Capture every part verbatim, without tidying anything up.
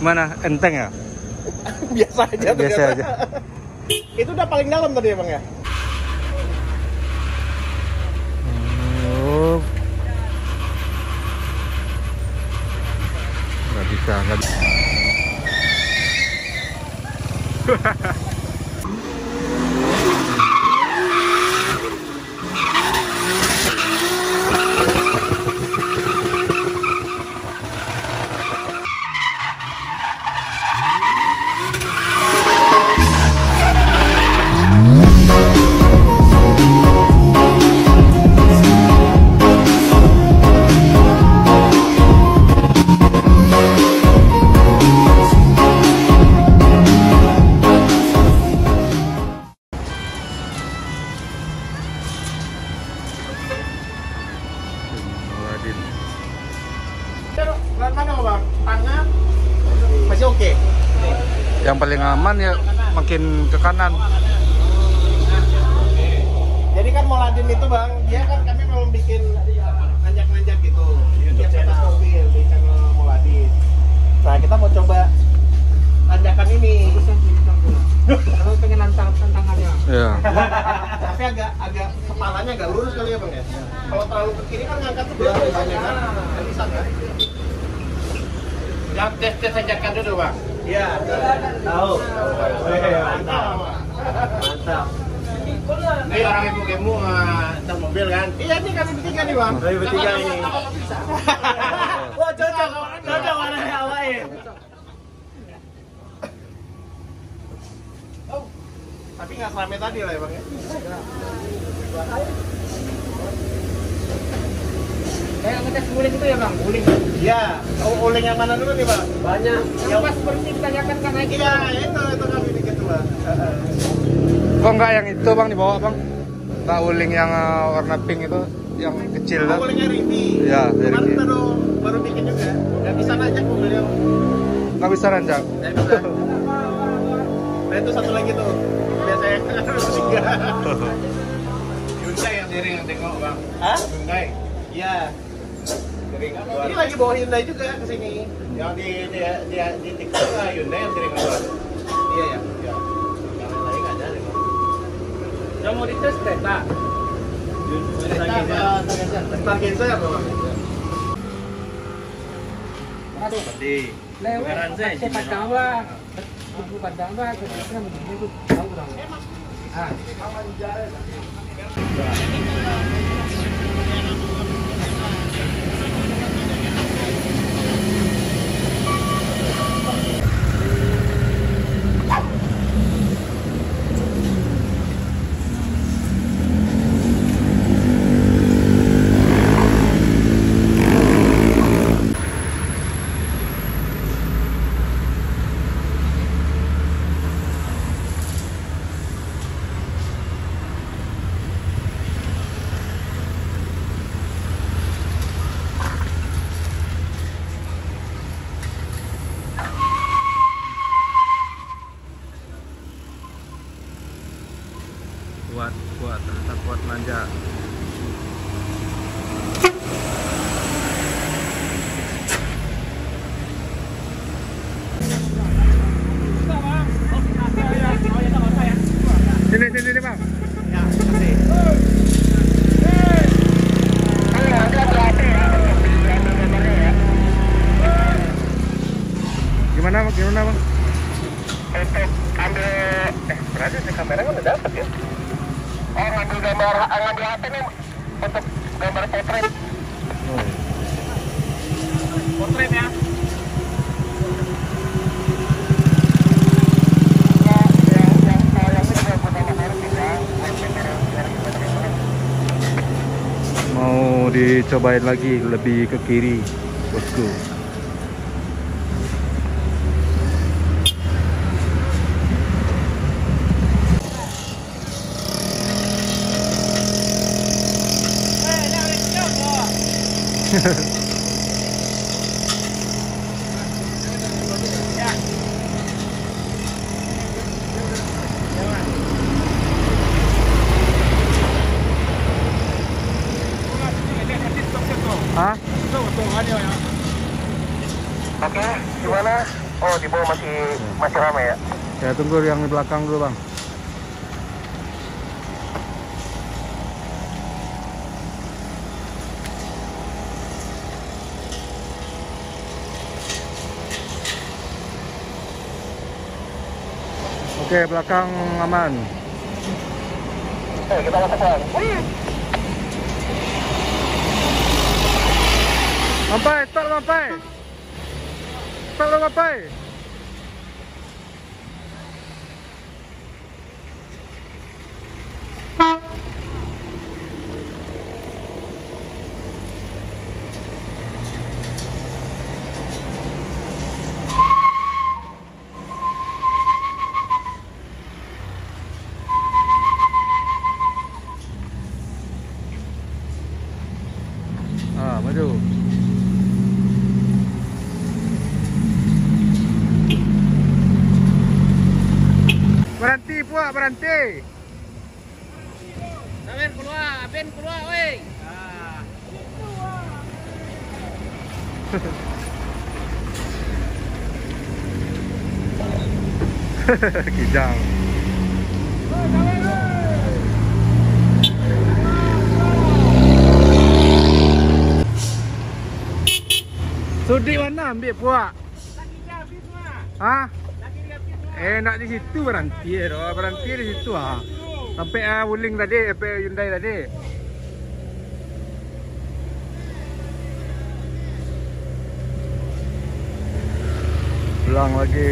Gimana? Enteng ya? Biasa aja. Biasa aja. Itu udah paling dalam tadi ya Bang ya? Oh. Nggak bisa, nggak bisa. Mana Bang? Tangan masih oke. Yang paling aman ya makin ke kanan. Jadi kan Moladin itu Bang, dia kan kami memang bikin nanjak-nanjak gitu. Dia atas mobil di channel Moladin. Nah kita mau coba tanjakan ini. Kalau pengen nantang tantangannya. Iya. Tapi agak agak kepalanya agak lurus kali ya Bang ya. Kalau terlalu ke kiri kan ngangkat tuh berat banyak kan. Nggak bisa kan? Yang tes-tes tanjakan dulu Bang. Iya. Tahu. Mantap. Mantap. Ini orang ibu kamu ntar mobil kan? Iya ini kami bertiga nih Bang. Kami bertiga ini. Wah cocok, cocok warna Hawaii. Tapi nggak selama tadi lah ya Bang ya? Kayak ngetes guling itu ya Bang? Guling? Iya. Oh, guling yang mana dulu nih Bang? Banyak. Yang pas seperti ditanyakan kan lagi. Iya, itu, itu kami bikin tuh Bang. Kok nggak yang itu Bang dibawa Bang? Nggak uling yang uh, warna pink itu, yang kecil oh, kan? Ulingnya Ricky. Iya, dari Kemarin Ricky. baru, baru bikin juga. Nggak bisa najak mobilnya. Nggak bisa ranjak? Nggak bisa. Nah itu satu lagi tuh. Biasanya harus tiga. Hyundai yang diri yang tengok Bang. Hah? Hyundai. Iya. Ini lagi bawa Hyundai juga ke sini. Yang di di di, di TikTok lah Hyundai yang sering keluar. Iya ya. Iya. Yang lain nggak ada. Yang mau dites kereta. Stargazer apa Bang? Aduh. Di. Lewat. Cepat kawa. Bukan dawa. Kita begini tuh tahu dong. Ah. Kuat, kuat, ternyata kuat nanjak. Sini, sini, sini Bang. Ya, kasih. Gimana Bang? Gimana Bang? Untuk ambil eh berarti si kamera kan udah dapet ya? Oh ngambil gambar ngambil H P nih untuk gambar potret. Oh. Potret ya? Mau dicobain lagi lebih ke kiri, bosku. Hah? Oke, gimana? Oh, di Masih ramai ya? Ya tunggu yang di belakang dulu bang. Oke, belakang aman. Eh, kita lakukan. Mampai, stop mampai. Stop lo mampai. Ah, maju. Berhenti puak, berhenti. Aben keluar, Aben keluar, woi. Kijang. Sudi mana ambil puak? Hah? Eh nak di situ berhenti ya, berhenti di situ ah. Sampai ah Wuling tadi, sampai Hyundai tadi. Pulang lagi.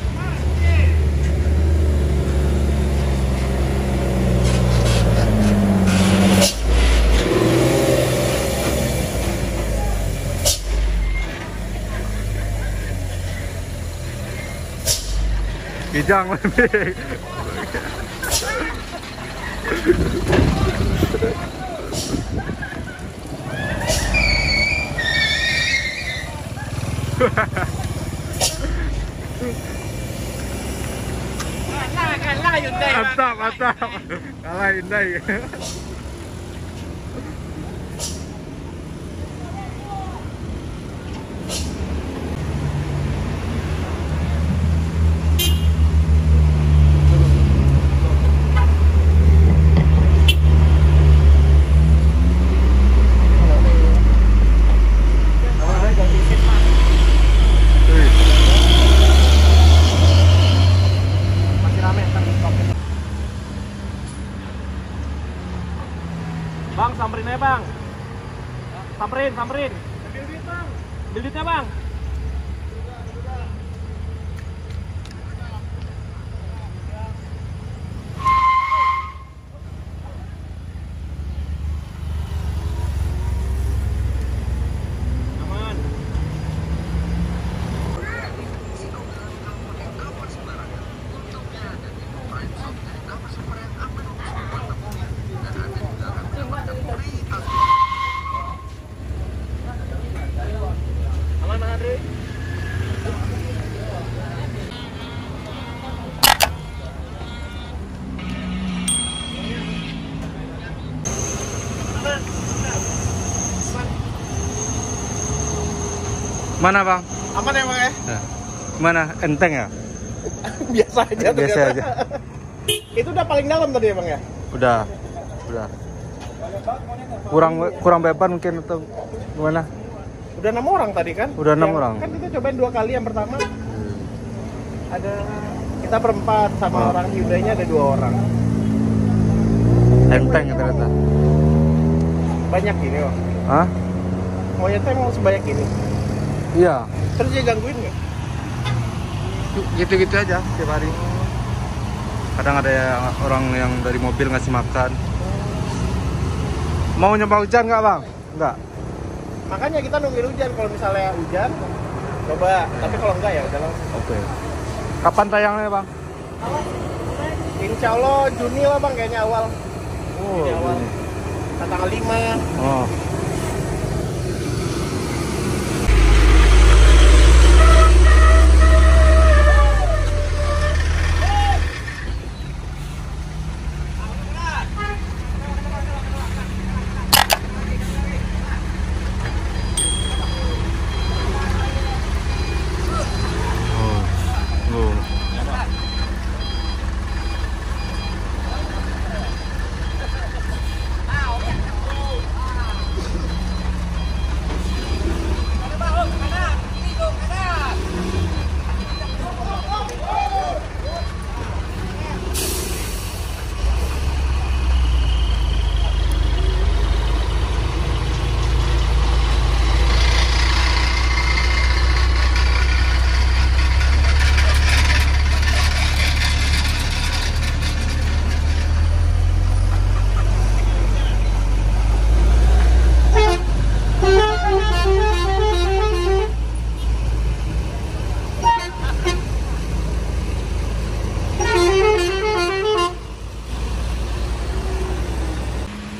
Kijang lebih. Kalah, kalah Hyundai. Mantap, mantap. Kalah Hyundai. Bang, samperin aja bang. Samperin, samperin. Ambil duit bang. Ambil duitnya bang. Aman. Aman, Andre. Mana bang? Aman ya bang ya? Nah, mana enteng ya? Biasa aja. Biasa ternyata. aja. Itu udah paling dalam tadi ya bang ya? Udah, udah. Kurang kurang beban mungkin atau gimana? Udah enam orang tadi kan? Udah enam Yang- orang. Kan kita cobain dua kali yang pertama. Ada kita berempat sama Oh. orang Hyundai-nya ada dua orang. Enteng ternyata. Banyak gini bang. Hah? Monyetnya emang sebanyak ini. Iya. Terus dia gangguin nggak? Gitu-gitu aja tiap hari. Kadang ada yang, orang yang dari mobil ngasih makan. Mau nyoba hujan nggak bang? Nggak. Makanya kita nungguin hujan. Kalau misalnya hujan, coba. Tapi kalau enggak ya udah langsung. Oke. Kapan tayangnya bang? Insya Allah Juni lah bang kayaknya awal. Oh. Juni awal. Tanggal lima. Oh. Oh. Oh.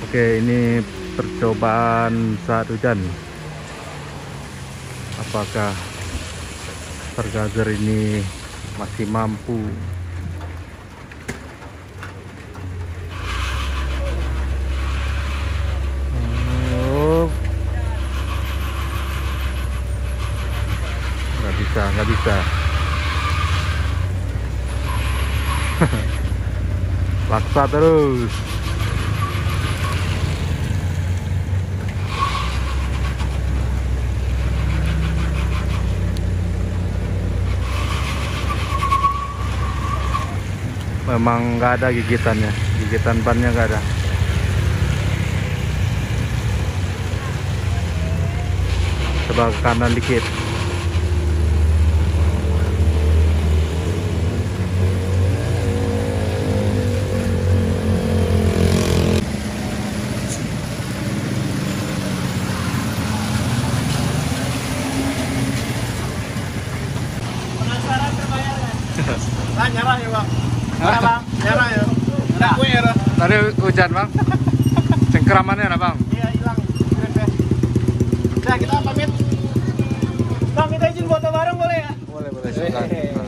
Oke, ini percobaan saat hujan. Apakah Stargazer ini masih mampu? Oh, nggak bisa, nggak bisa. Paksa terus. Memang nggak ada gigitannya, gigitan bannya nggak ada. Coba ke kanan dikit. Penasaran terbayar kan? Nah, nyerah ya bang. Nyerah bang, nyerah ya. Nyerah gue ya. Tadi hujan bang, cengkeramannya ada bang. Iya hilang. Nah kita pamit. Bang kita izin foto bareng boleh ya? Boleh boleh. Silakan.